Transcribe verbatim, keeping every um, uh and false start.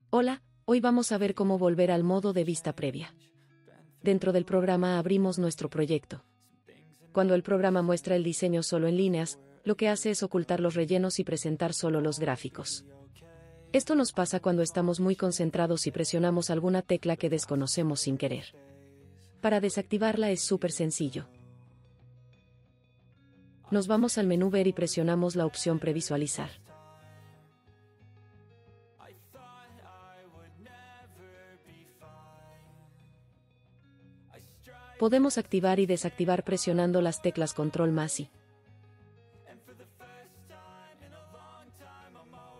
Hola, hoy vamos a ver cómo volver al modo de vista previa. Dentro del programa abrimos nuestro proyecto. Cuando el programa muestra el diseño solo en líneas, lo que hace es ocultar los rellenos y presentar solo los gráficos. Esto nos pasa cuando estamos muy concentrados y presionamos alguna tecla que desconocemos sin querer. Para desactivarla es súper sencillo. Nos vamos al menú Ver y presionamos la opción Previsualizar. Podemos activar y desactivar presionando las teclas Ctrl más Y.